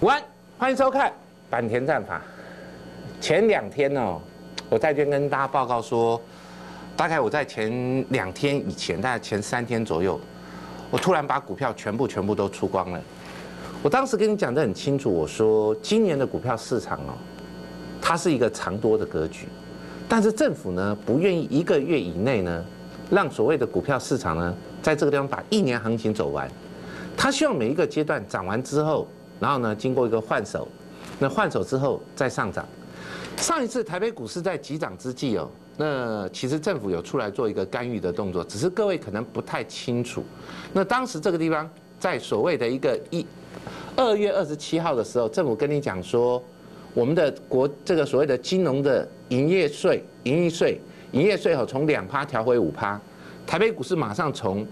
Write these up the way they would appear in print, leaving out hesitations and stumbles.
午安，欢迎收看坂田战法。前2天哦，我在这边跟大家报告说，大概我在前2天以前，大概前3天左右，我突然把股票全部都出光了。我当时跟你讲得很清楚，我说今年的股票市场哦，它是一个长多的格局，但是政府呢不愿意1个月以内呢，让所谓的股票市场呢，在这个地方把1年行情走完。他希望每一个阶段涨完之后，然后呢经过一个换手，那换手之后再上涨。上一次台北股市在急涨之际哦，那其实政府有出来做一个干预的动作，只是各位可能不太清楚。那当时这个地方在所谓的一个2月27号的时候，政府跟你讲说，我们的这个所谓的金融的营业税从2%调回5%，台北股市马上从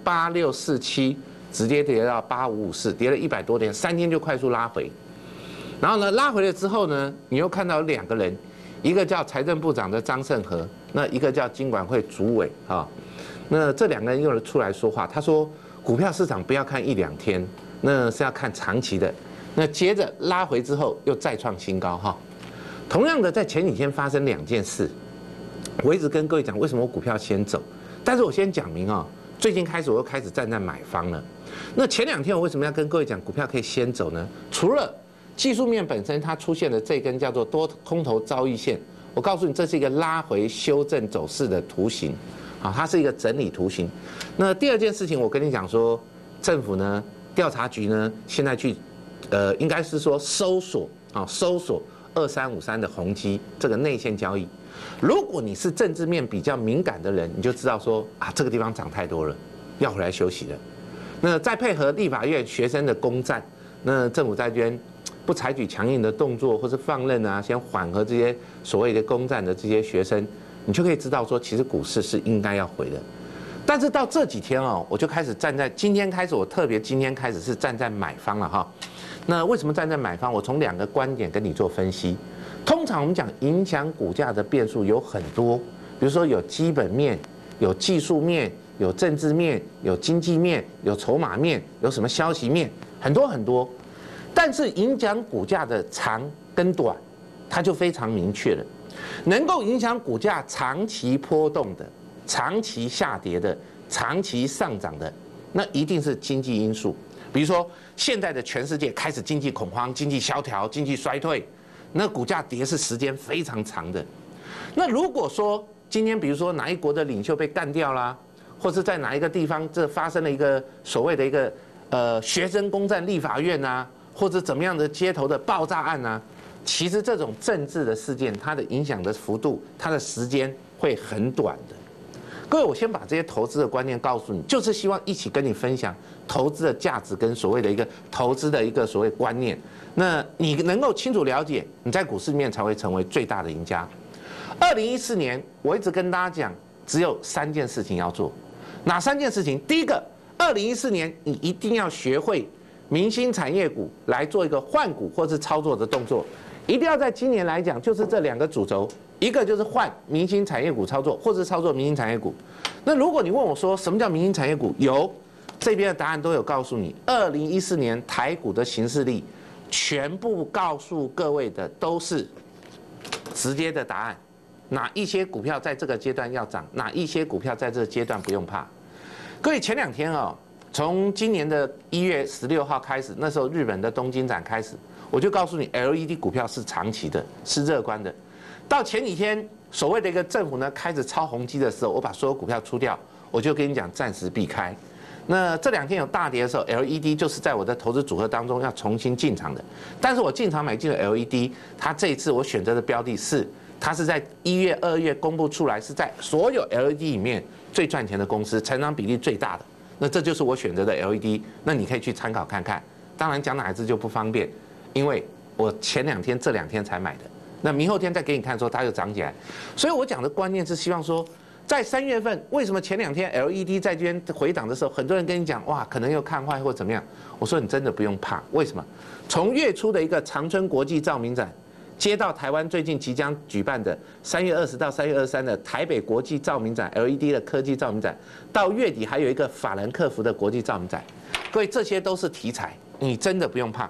8647直接跌到8554，跌了100多点，3天就快速拉回。然后呢，拉回了之后呢，你又看到2个人，一个叫财政部长的张胜和，那一个叫金管会主委啊。那这2个人又出来说话，他说股票市场不要看1、2天，那是要看长期的。那接着拉回之后又再创新高哈。同样的，在前几天发生2件事，我一直跟各位讲为什么我股票先走，但是我先讲明啊，最近开始我又开始站在买方了。那前2天我为什么要跟各位讲股票可以先走呢？除了技术面本身它出现的这根叫做多空头交易线，我告诉你这是一个拉回修正走势的图形，啊，它是一个整理图形。那第2件事情，我跟你讲说，政府呢调查局呢现在去，应该是说搜索2353的宏基这个内线交易。如果你是政治面比较敏感的人，你就知道说啊这个地方涨太多了，要回来休息了。那再配合立法院学生的攻占，那政府在这边不采取强硬的动作或是放任啊，先缓和这些所谓的攻占的这些学生，你就可以知道说，其实股市是应该要回的。但是到这几天哦，我就开始站在今天开始，我特别今天开始是站在买方了哈。那为什么站在买方？我从2个观点跟你做分析。通常我们讲影响股价的变数有很多，比如说有基本面、有技术面、有政治面、有经济面、有筹码面、有什么消息面，很多。但是影响股价的长跟短，它就非常明确了。能够影响股价长期波动的、长期下跌的、长期上涨的，那一定是经济因素。比如说，现在的全世界开始经济恐慌、经济萧条、经济衰退，那股价跌是时间非常长的。那如果说今天，比如说哪一国的领袖被干掉啦，或是在哪一个地方这发生了一个所谓的一个学生攻占立法院啊，或者怎么样的街头的爆炸案啊，其实这种政治的事件，它的影响的幅度，它的时间会很短的。各位，我先把这些投资的观念告诉你，就是希望一起跟你分享投资的价值跟所谓的一个投资的一个所谓观念。那你能够清楚了解，你在股市里面才会成为最大的赢家。2014年，我一直跟大家讲，只有3件事情要做。哪3件事情？第一个，2014年你一定要学会明星产业股来做一个换股或是操作的动作，一定要在今年来讲，就是这2个主轴。一个就是换明星产业股操作，或者操作明星产业股。那如果你问我说什么叫明星产业股，有这边的答案都有告诉你。2014年台股的行事历，全部告诉各位的都是直接的答案。哪一些股票在这个阶段要涨，哪一些股票在这个阶段不用怕。各位前2天哦，从今年的1月16号开始，那时候日本的东京展开始，我就告诉你 LED 股票是长期的，是乐观的。到前几天，所谓的一个政府呢开始抄宏基的时候，我把所有股票出掉，我就跟你讲暂时避开。那这2天有大跌的时候 ，LED 就是在我的投资组合当中要重新进场的。但是我进场买进了 LED， 它这一次我选择的标的是，它是在1月、2月公布出来，是在所有 LED 里面最赚钱的公司，成长比例最大的。那这就是我选择的 LED， 那你可以去参考看看。当然讲哪一支就不方便，因为我前2天这2天才买的。那明后天再给你看说它又涨起来，所以我讲的观念是希望说，在3月份为什么前2天 LED 在这边回档的时候，很多人跟你讲哇可能又看坏或怎么样，我说你真的不用怕，为什么？从月初的一个长春国际照明展，接到台湾最近即将举办的3月20到3月23的台北国际照明展 LED 的科技照明展，到月底还有一个法兰克福的国际照明展，各位这些都是题材，你真的不用怕。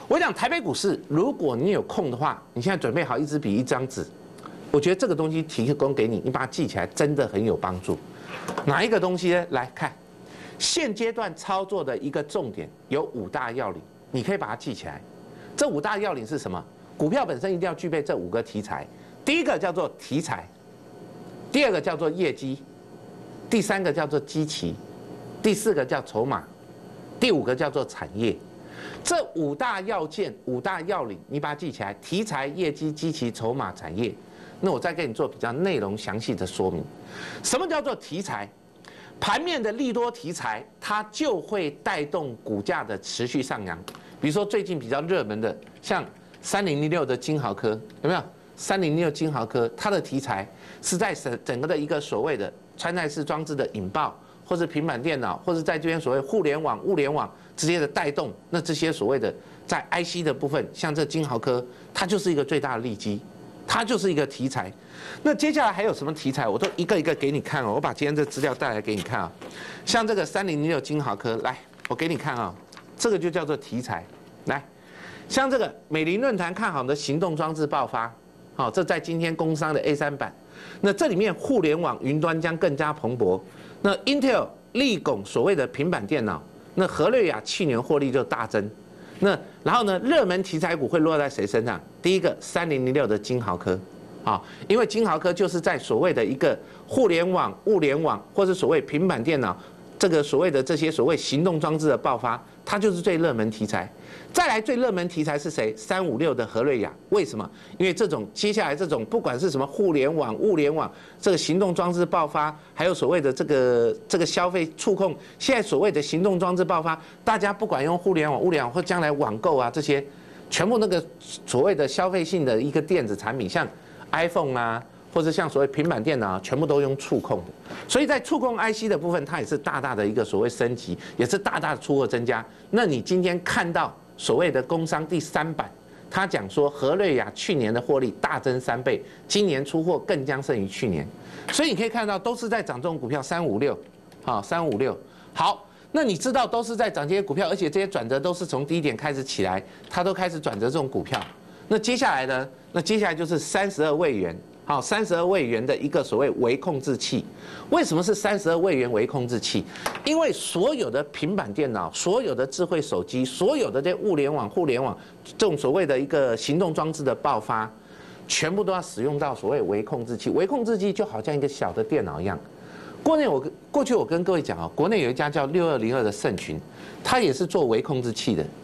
我讲台北股市，如果你有空的话，你现在准备好一支笔、一张纸，我觉得这个东西提供给你，你把它记起来，真的很有帮助。哪一个东西呢？来看，现阶段操作的一个重点有5大要领，你可以把它记起来。这5大要领是什么？股票本身一定要具备这5个题材。第一个叫做题材，第2个叫做业绩，第3个叫做基期，第4个叫筹码，第5个叫做产业。这5大要件、5大要领，你把它记起来：题材、业绩、基期、筹码、产业。那我再给你做比较内容详细的说明。什么叫做题材？盘面的利多题材，它就会带动股价的持续上扬。比如说最近比较热门的，像3006的金豪科，有没有？3006金豪科，它的题材是在整个的一个所谓的穿戴式装置的引爆，或是平板电脑，或是在这边所谓互联网、物联网直接的带动。那这些所谓的在 IC 的部分，像这金豪科，它就是一个最大的利基。它就是一个题材，那接下来还有什么题材？我都一个一个给你看哦。我把今天这资料带来给你看啊，像这个3006金豪科，来，我给你看啊，这个就叫做题材。来，像这个美林论坛看好的行动装置爆发，好，这在今天工商的 A3版。那这里面互联网云端将更加蓬勃。那 Intel 力拱所谓的平板电脑，那和瑞雅去年获利就大增。那然后呢，热门题材股会落在谁身上？第一个3006的金豪科，啊，因为金豪科就是在所谓的一个互联网、物联网，或是所谓平板电脑，这个所谓的这些所谓行动装置的爆发，它就是最热门题材。再来最热门题材是谁？356的和瑞雅，为什么？因为这种接下来这种不管是什么互联网、物联网，这个行动装置爆发，还有所谓的这个消费触控，现在所谓的行动装置爆发，大家不管用互联网、物联网或将来网购啊这些，全部那个所谓的消费性的一个电子产品，像 iPhone 啊，或者像所谓平板电脑，全部都用触控的。所以在触控 IC 的部分，它也是大大的一个所谓升级，也是大大的出货增加。那你今天看到所谓的工商第3版，他讲说和瑞雅去年的获利大增3倍，今年出货更将胜于去年，所以你可以看到都是在涨这种股票，356，好，356，好，那你知道都是在涨这些股票，而且这些转折都是从低点开始起来，它都开始转折这种股票。那接下来呢？那接下来就是32位元。好，32位元的一个所谓微控制器，为什么是32位元微控制器？因为所有的平板电脑、所有的智慧手机、所有的这物联网、互联网这种所谓的一个行动装置的爆发，全部都要使用到所谓微控制器。微控制器就好像一个小的电脑一样。过去我跟各位讲啊，国内有一家叫6202的盛群，它也是做微控制器的，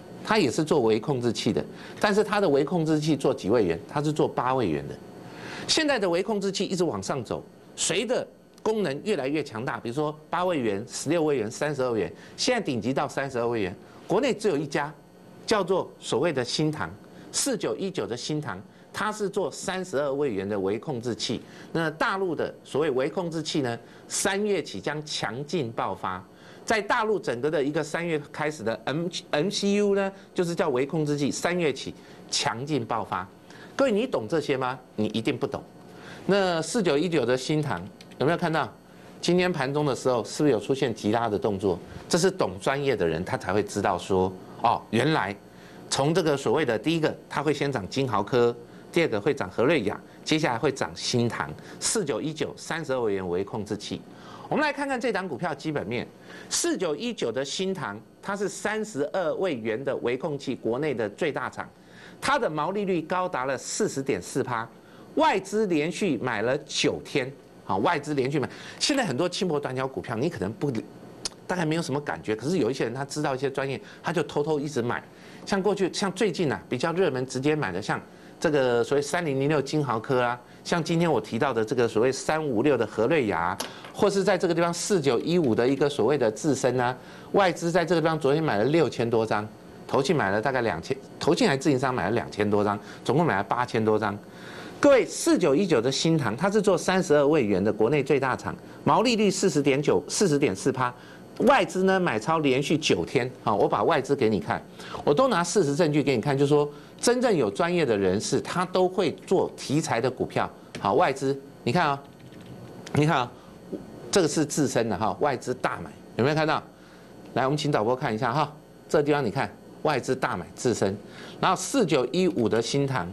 但是它的微控制器做几位元？它是做8位元的。现在的微控制器一直往上走，随着功能越来越强大，比如说8位元、16位元、32位元，现在顶级到32位元。国内只有一家，叫做所谓的新唐，4919的新唐，它是做32位元的微控制器。那大陆的所谓微控制器呢，3月起将强劲爆发。在大陆整个的一个3月开始的 MCU 呢，就是叫微控制器，3月起强劲爆发。各位，你懂这些吗？你一定不懂。那4919的新唐有没有看到？今天盘中的时候，是不是有出现急拉的动作？这是懂专业的人他才会知道说，哦，原来从这个所谓的第一个，它会先涨金豪科，第2个会涨和瑞雅，接下来会涨新唐，4919 32位元微控制器。我们来看看这档股票基本面，4919的新唐，它是32位元的微控器国内的最大厂。它的毛利率高达了40.4%，外资连续买了9天，好，外资连续买。现在很多轻薄短小股票，你可能大概没有什么感觉，可是有一些人他知道一些专业，他就偷偷一直买。像最近啊比较热门直接买的，像这个所谓3006金豪科啊，像今天我提到的这个所谓356的和瑞雅，或是在这个地方4915的一个所谓的智深啊，外资在这个地方昨天买了6000多张。投信买了大概2000，投信还自营商买了2000多张，总共买了8000多张。各位，4919的新唐，它是做32位元的国内最大厂，毛利率40.4%，外资呢买超连续9天。好，我把外资给你看，我都拿事实证据给你看，就是说真正有专业的人士，他都会做题材的股票。好，外资，你看啊，这个是自身的哈，外资大买，有没有看到？来，我们请导播看一下哈。这个地方你看， 外资大买自身，然后4915的新唐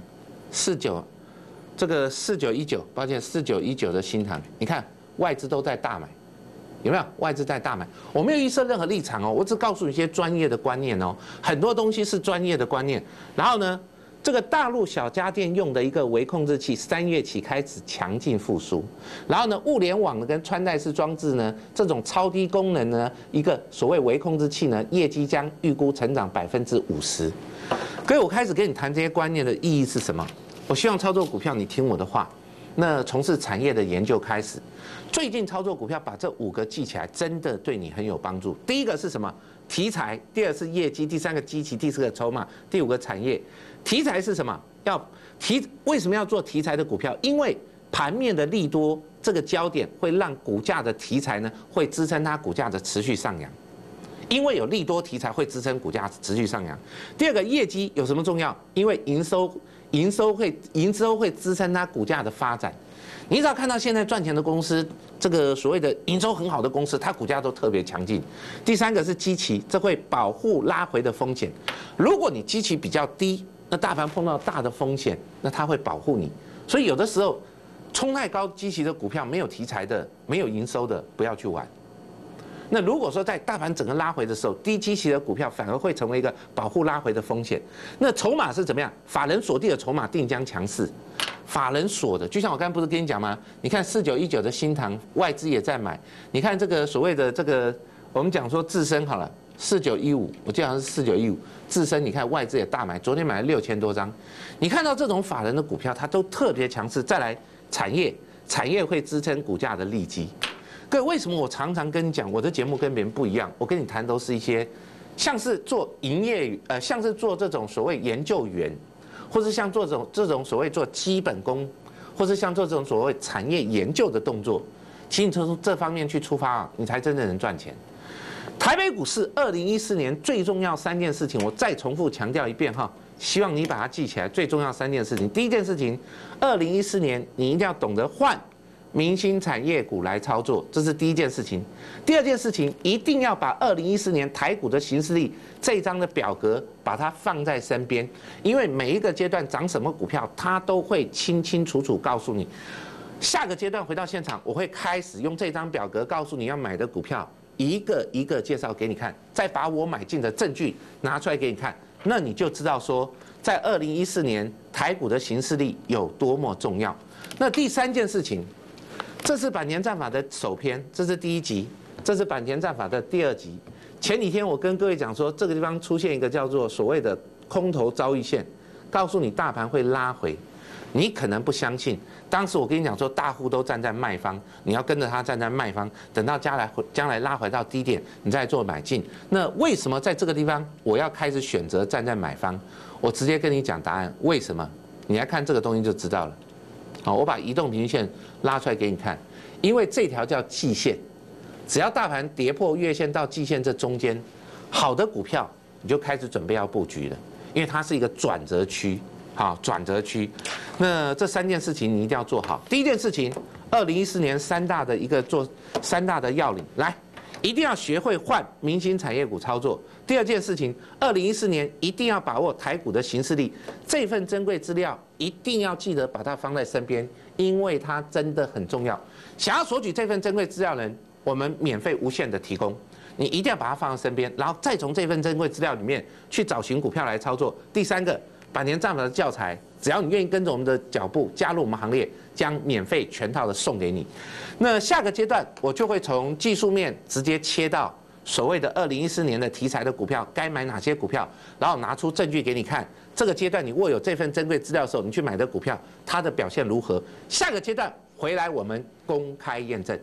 ，4919，抱歉，4919的新唐，你看外资都在大买。有没有外资在大买？我没有预设任何立场哦，我只告诉你一些专业的观念哦。很多东西是专业的观念。然后呢，这个大陆小家电用的一个微控制器，3月起开始强劲复苏。然后呢，物联网跟穿戴式装置呢，这种超低功能呢，一个所谓微控制器呢，业绩将预估成长50%。各位，我开始跟你谈这些观念的意义是什么？我希望操作股票，你听我的话。那从事产业的研究开始，最近操作股票，把这5个记起来，真的对你很有帮助。第一个是什么？题材；第二是业绩；第3个基期；第4个筹码；第5个产业。题材是什么？为什么要做题材的股票？因为盘面的利多这个焦点会让股价的题材呢，会支撑它股价的持续上扬。因为有利多题材会支撑股价持续上扬。第二个业绩有什么重要？因为营收会支撑它股价的发展。你只要看到现在赚钱的公司，这个所谓的营收很好的公司，它股价都特别强劲。第3个是基期，这会保护拉回的风险。如果你基期比较低，那大盘碰到大的风险，那它会保护你。所以有的时候冲太高基期的股票，没有题材的、没有营收的，不要去玩。那如果说在大盘整个拉回的时候，低基期的股票反而会成为一个保护拉回的风险。那筹码是怎么样？法人锁定的筹码定将强势，法人锁的，就像我刚才不是跟你讲吗？你看4919的新唐，外资也在买。你看这个所谓的这个，我们讲说自身好了，4915，我记得好像是4915，自身你看外资也大买，昨天买了6000多张。你看到这种法人的股票，它都特别强势。再来产业会支撑股价的利基。各位，为什么我常常跟你讲，我的节目跟别人不一样？我跟你谈都是一些像是做营业，像是做这种所谓研究员，或是像做这种所谓做基本功，或是像做这种所谓产业研究的动作，请你从这方面去出发啊，你才真正能赚钱。台北股市2014年最重要3件事情，我再重复强调一遍哈，希望你把它记起来。最重要3件事情，第一件事情，2014年你一定要懂得换明星产业股来操作，这是第一件事情。第二件事情，一定要把2014年台股的行事历这一张的表格把它放在身边，因为每一个阶段涨什么股票，它都会清清楚楚告诉你。下个阶段回到现场，我会开始用这张表格告诉你要买的股票，一个一个介绍给你看，再把我买进的证据拿出来给你看，那你就知道说，在2014年台股的行事历有多么重要。那第3件事情。这是坂田战法的首篇，这是第1集，这是坂田战法的第2集。前几天我跟各位讲说，这个地方出现一个叫做所谓的空头遭遇线，告诉你大盘会拉回，你可能不相信。当时我跟你讲说，大户都站在卖方，你要跟着他站在卖方，等到将来拉回到低点，你再做买进。那为什么在这个地方我要开始选择站在买方？我直接跟你讲答案，为什么？你来看这个东西就知道了。好，我把移动平均线拉出来给你看，因为这条叫季线，只要大盘跌破月线到季线这中间，好的股票你就开始准备要布局了，因为它是一个转折区，好，转折区。那这3件事情你一定要做好。第一件事情，2014年3大的要领，来，一定要学会换明星产业股操作。第2件事情，2014年一定要把握台股的行事历，这份珍贵资料一定要记得把它放在身边，因为它真的很重要。想要索取这份珍贵资料的人，我们免费无限的提供，你一定要把它放在身边，然后再从这份珍贵资料里面去找寻股票来操作。第3个，坂田战法的教材，只要你愿意跟着我们的脚步加入我们行列，将免费全套的送给你。那下个阶段我就会从技术面直接切到所谓的2014年的题材的股票该买哪些股票，然后拿出证据给你看。这个阶段你握有这份珍贵资料的时候，你去买的股票它的表现如何？下个阶段回来我们公开验证。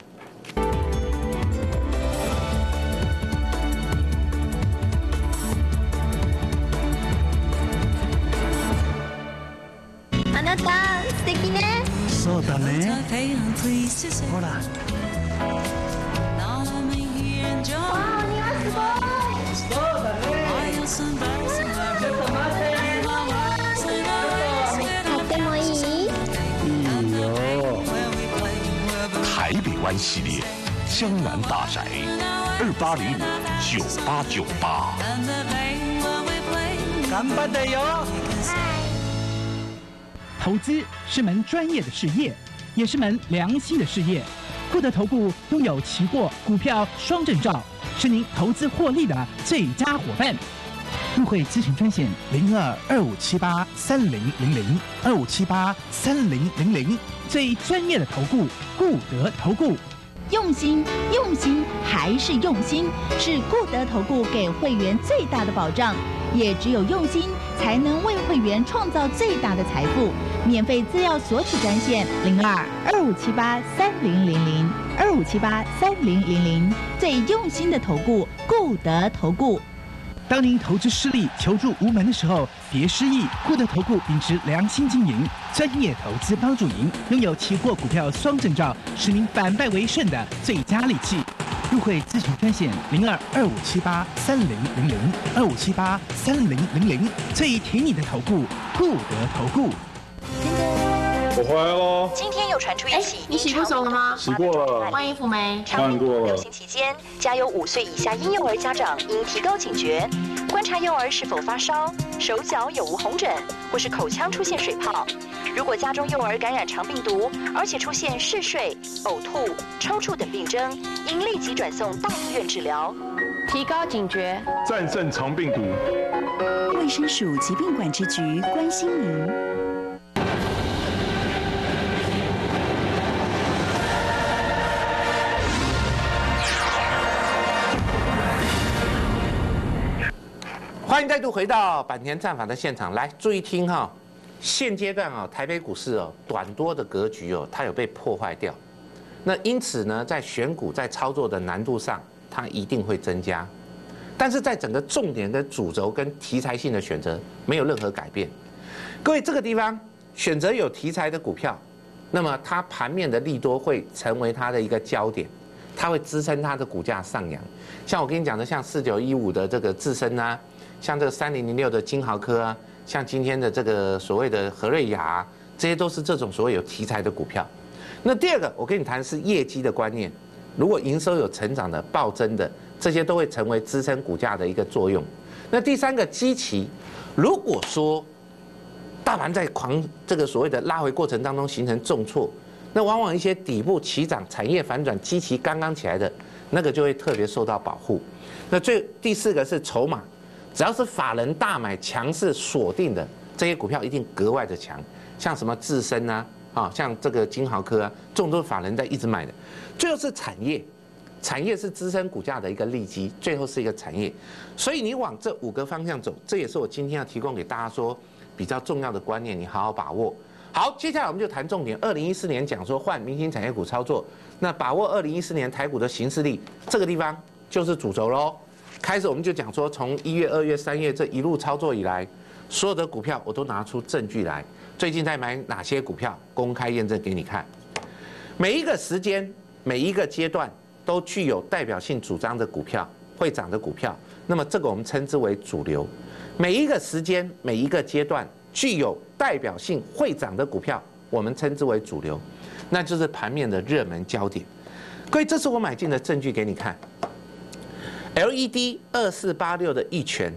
あなた素敵ね。 そうだね。ほら。 わあ、お庭すごい。 そうだね。ちょっと待って。 とってもいい？ いいよ。 台北湾系列，江南大宅。 28059898。 干巴的哟！ 投资是门专业的事业，也是门良心的事业。固德投顾拥有期货、股票双证照，是您投资获利的最佳伙伴。入会咨询专线022578300025783000，最专业的投顾固德投顾。 用心，用心还是用心，是固德投顾给会员最大的保障。也只有用心，才能为会员创造最大的财富。免费资料索取专线022578300025783000，最用心的投顾固德投顾。 当您投资失利、求助无门的时候，别失意。固德投顾秉持良心经营，专业投资帮助您，拥有期货、股票双证照，使您反败为胜的最佳利器。入会咨询专线022578300025783000，最挺你的投顾固德投顾。 我回来喽。 今天又传出一起， 你洗过手了吗？洗过了。 换衣服没？ 换过了。 流行期间，家有5岁以下婴幼儿家长应提高警觉，观察幼儿是否发烧、手脚有无红疹，或是口腔出现水泡。如果家中幼儿感染肠病毒，而且出现嗜睡、呕吐、抽搐等病征，应立即转送大医院治疗。 提高警觉， 战胜肠病毒。 卫生署疾病管制局关心您。 欢迎再度回到坂田战法的现场，来注意听哈。现阶段啊，台北股市哦，短多的格局哦，它有被破坏掉。那因此呢，在选股在操作的难度上，它一定会增加。但是在整个重点跟主轴跟题材性的选择没有任何改变。各位这个地方选择有题材的股票，那么它盘面的利多会成为它的一个焦点，它会支撑它的股价上扬。像我跟你讲的，像4915的这个智深啊，像这个3006的金豪科啊。像今天的这个所谓的和瑞雅，这些都是这种所谓有题材的股票。那第二个，我跟你谈的是业绩的观念。如果营收有成长的、暴增的，这些都会成为支撑股价的一个作用。那第三个基期，如果说大盘在这个所谓的拉回过程当中形成重挫，那往往一些底部起涨、产业反转、基期刚刚起来的那个就会特别受到保护。那第四个是筹码。只要是法人大买强势锁定的这些股票，一定格外的强，像什么智深啊，像这个金豪科啊，这种都是法人在一直买的。最后是产业，产业是支撑股价的一个利基，最后是一个产业。所以你往这5个方向走，这也是我今天要提供给大家说比较重要的观念，你好好把握。好，接下来我们就谈重点。2014年讲说换明星产业股操作，那把握2014年台股的行事历，这个地方就是主轴喽。开始我们就讲说，从1月、2月、3月这一路操作以来，所有的股票我都拿出证据来。最近在买哪些股票，公开验证给你看。每一个时间、每一个阶段都具有代表性主张的股票，会涨的股票，那么这个我们称之为主流。每一个时间、每一个阶段具有代表性会涨的股票，我们称之为主流，那就是盘面的热门焦点。各位，这是我买进的证据给你看。LED 2486的一拳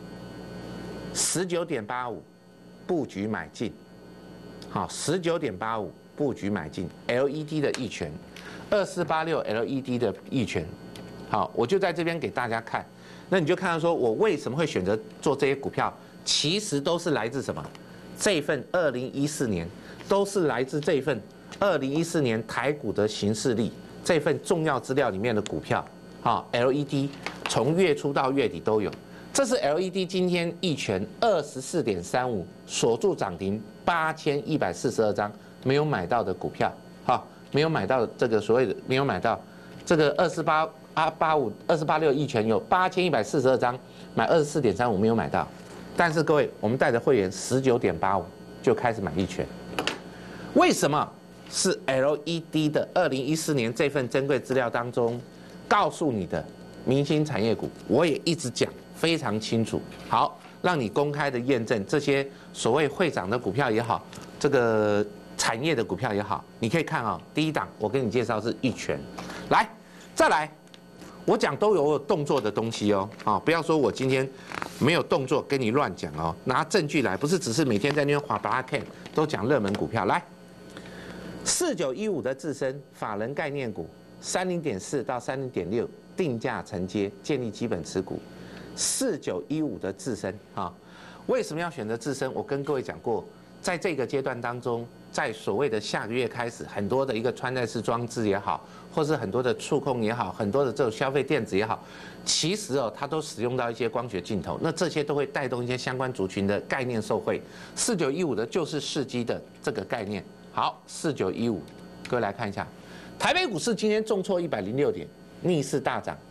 ，19.85布局买进，好，19.85布局买进 LED 的一拳，2486 LED 的一拳，好，我就在这边给大家看，那你就看到说我为什么会选择做这些股票，其实都是来自什么？这份2014年都是来自这份2014年台股的行事历这份重要资料里面的股票。好 ，LED 从月初到月底都有。这是 LED 今天一拳24.35锁住涨停8142张没有买到的股票，好，没有买到这个所谓的没有买到这个2486一拳有8142张买24.35没有买到，但是各位我们带着会员19.85就开始买一拳，为什么？是 LED 的2014年这份珍贵资料当中。告诉你的明星产业股，我也一直讲非常清楚。好，让你公开的验证这些所谓会涨的股票也好，这个产业的股票也好，你可以看啊。第一档我跟你介绍是一拳，来，再来， 我讲都有动作的东西哦，啊，不要说我今天没有动作跟你乱讲哦，拿证据来，不是只是每天在那边滑把它看，都讲热门股票来。4915的自身法人概念股30.4到30.6定价承接，建立基本持股。4915的自身啊，为什么要选择自身？我跟各位讲过，在这个阶段当中，在所谓的下个月开始，很多的一个穿戴式装置也好，或是很多的触控也好，很多的这种消费电子也好，其实哦，它都使用到一些光学镜头，那这些都会带动一些相关族群的概念受惠。4915的就是世基的这个概念。好，4915，各位来看一下，台北股市今天重挫106点，逆势大涨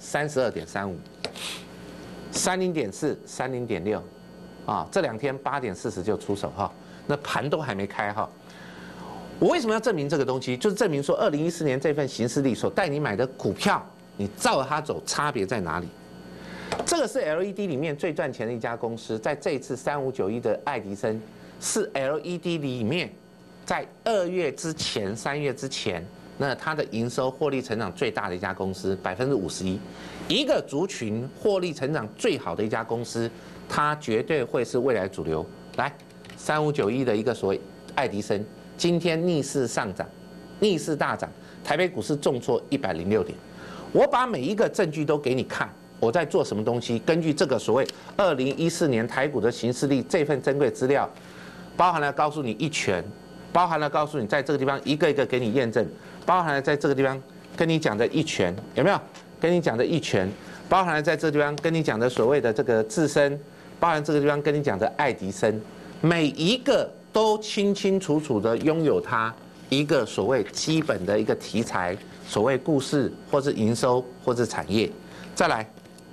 32.35。30.4、30.6，啊，这2天8点40就出手哈，那盘都还没开哈。我为什么要证明这个东西？就是证明说，2014年这份行事历所带你买的股票，你照它走，差别在哪里？这个是 LED 里面最赚钱的一家公司，在这一次3591的爱迪生是 LED 里面在2月之前、3月之前，那它的营收获利成长最大的一家公司，51%。一个族群获利成长最好的一家公司，它绝对会是未来主流。来，3591的一个所谓爱迪生，今天逆势上涨，逆势大涨，台北股市重挫106点。我把每一个证据都给你看，我在做什么东西？根据这个所谓2014年台股的行事历这份珍贵资料，包含了告诉你一拳，包含了告诉你在这个地方一个一个给你验证，包含了在这个地方跟你讲的一拳，有没有？跟你讲的一拳，包含了在这个地方跟你讲的所谓的这个自身，包含这个地方跟你讲的爱迪生，每一个都清清楚楚的拥有它一个所谓基本的一个题材，所谓故事或是营收或是产业。再来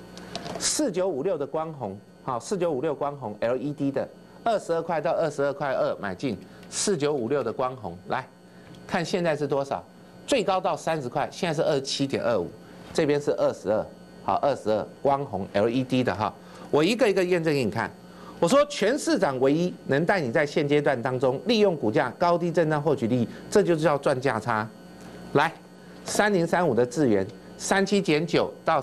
，4956的光弘，好，4956光弘 LED 的22块到22块2买进，4956的光弘，来看现在是多少？最高到30块，现在是27.25。这边是22，好，22光弘 LED 的哈，我一个一个验证给你看。我说全市场唯一能带你在现阶段当中利用股价高低震荡获取利益，这就叫赚价差。来，3035的智原37.9到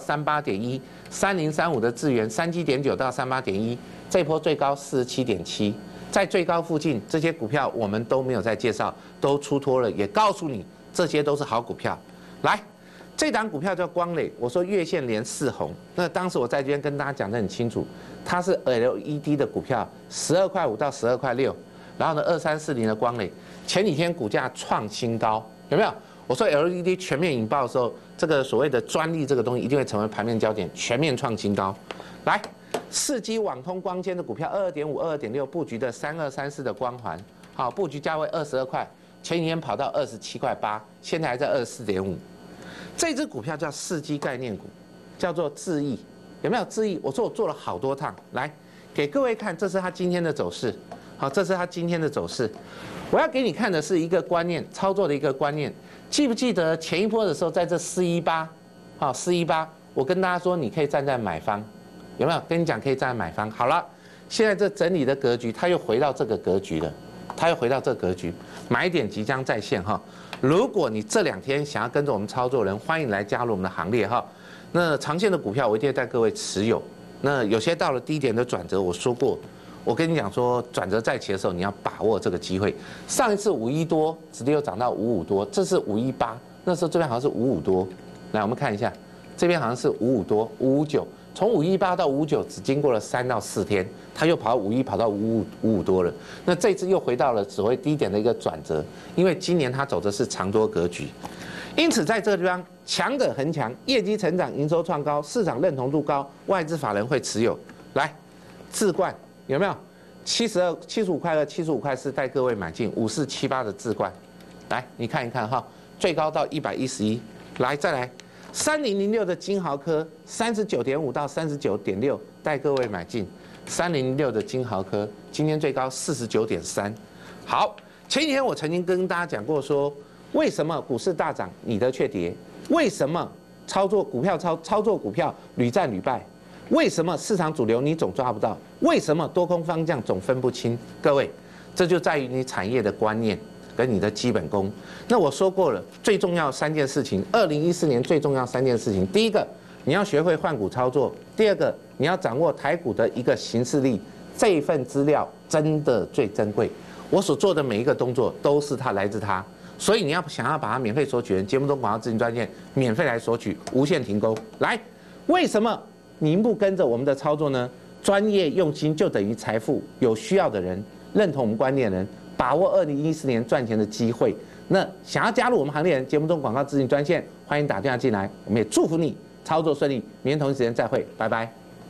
38.1，3035的智原37.9到38.1，这波最高47.7，在最高附近这些股票我们都没有再介绍，都出脱了，也告诉你这些都是好股票。来。这档股票叫光磊，我说月线连4红，那当时我在这边跟大家讲得很清楚，它是 LED 的股票，12块5到12块6，然后呢2340的光磊，前几天股价创新高，有没有？我说 LED 全面引爆的时候，这个所谓的专利这个东西一定会成为盘面焦点，全面创新高。来，世基网通光纤的股票22.5、22.6布局的3234的光环，好，布局价位22块，前几天跑到27块8，现在还在24.5。这只股票叫世基概念股，叫做智毅，有没有智毅？我说我做了好多趟，来给各位看，这是它今天的走势。好，这是它今天的走势。我要给你看的是一个观念，操作的一个观念。记不记得前一波的时候，在这418，好418，我跟大家说你可以站在买方，有没有？跟你讲可以站在买方。好了，现在这整理的格局，它又回到这个格局了，它又回到这个格局，买点即将再现哈。如果你这2天想要跟着我们操作的人，欢迎来加入我们的行列哈。那长线的股票我一定会带各位持有。那有些到了低点的转折，我说过，我跟你讲说转折再起的时候，你要把握这个机会。上一次51多，直接又涨到55多，这是518，那时候这边好像是55多。来，我们看一下，这边好像是55多，559，从518到59只经过了3到4天，它又跑到51，跑到55多了。那这次又回到了所谓低点的一个转折，因为今年它走的是长多格局，因此在这个地方强者恒强，业绩成长，营收创高，市场认同度高，外资法人会持有。来，智冠有没有？75块2、75块4带各位买进5478的智冠，来你看一看哈，最高到111。来，再来3006的金豪科39.5到39.6带各位买进3006的金豪科，今天最高49.3。好，前几天我曾经跟大家讲过说，为什么股市大涨你的却跌？为什么操作股票操作股票屡战屡败？为什么市场主流你总抓不到？为什么多空方向总分不清？各位，这就在于你产业的观念跟你的基本功。那我说过了，最重要3件事情，2014年最重要3件事情，第一个你要学会换股操作；第二个，你要掌握台股的一个行事历，这一份资料真的最珍贵。我所做的每一个动作都是来自它，所以你要想要把它免费索取，节目中广告资讯专线免费来索取，无限停钩。来，为什么您不跟着我们的操作呢？专业用心就等于财富，有需要的人，认同我们观念的人，把握2014年赚钱的机会。那想要加入我们行列人，节目中广告资讯专线，欢迎打电话进来。我们也祝福你操作顺利，明天同一时间再会，拜拜。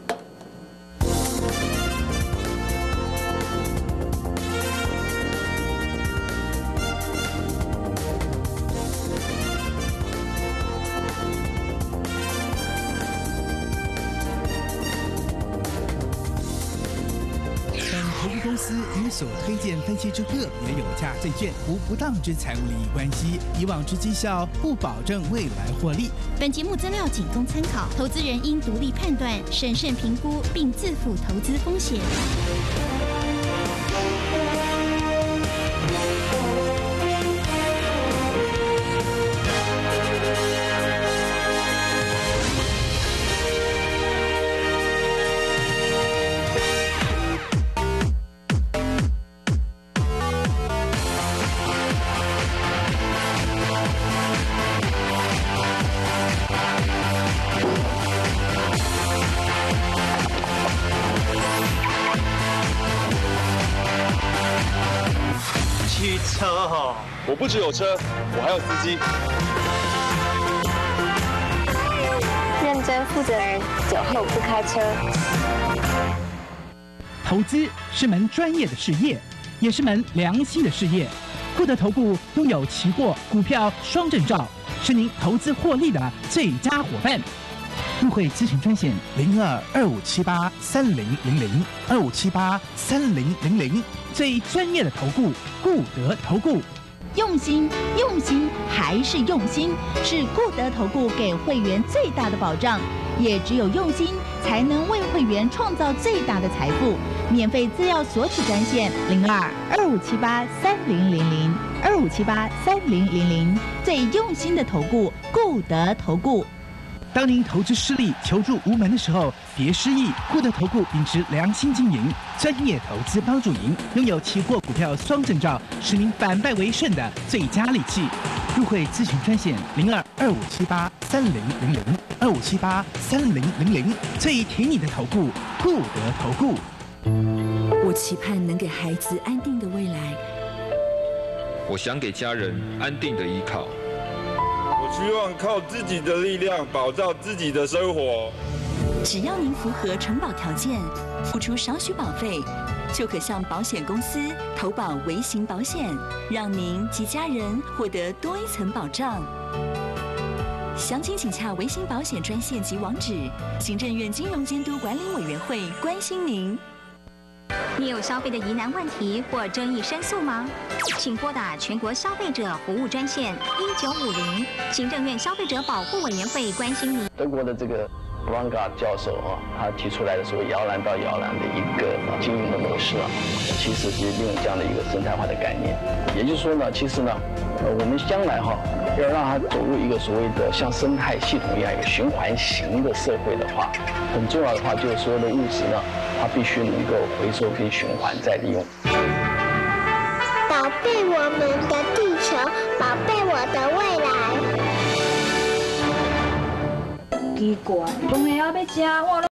投资公司与所推荐分析之个别有价证券无不当之财务利益关系，以往之绩效不保证未来获利。 本节目资料仅供参考，投资人应独立判断、审慎评估，并自负投资风险。 汽车哦，我不只有车，我还有司机。 认真负责人，酒后不开车。 投资是门专业的事业，也是门良心的事业。固德投顾拥有期货、股票双证照，是您投资获利的最佳伙伴。入会咨询专线02-2578-3000，2578-3000，最专业的投顾，固德投顾。 用心，用心还是用心，是固德投顾给会员最大的保障。也只有用心，才能为会员创造最大的财富。免费资料索取专线02-2578-3000，2578-3000，最用心的投顾，固德投顾。 当您投资失利、求助无门的时候，别失意。固德投顾秉持良心经营，专业投资帮助您，拥有期货、股票双证照，使您反败为胜的最佳利器。入会咨询专线02-2578-3000，2578-3000，最挺你的投顾，固德投顾。 我期盼能给孩子安定的未来。 我想给家人安定的依靠。 我希望靠自己的力量保障自己的生活。 只要您符合承保条件，付出少许保费，就可向保险公司投保微型保险，让您及家人获得多一层保障。详情请洽微型保险专线及网址。行政院金融监督管理委员会关心您。 你有消费的疑难问题或争议申诉吗？请拨打全国消费者服务专线1950，行政院消费者保护委员会关心您。 德国的这个 Branga 教授啊，他提出来的所谓摇篮到摇篮的一个经营的模式啊，其实是利用这样的一个生态化的概念。也就是说呢，其实呢，我们将来要让它走入一个所谓的像生态系统一样一个循环型的社会的话，很重要的话就是所有的物质呢，它必须能够回收跟循环再利用。 宝贝我们的地球，宝贝我的未来。 奇怪，中午要吃我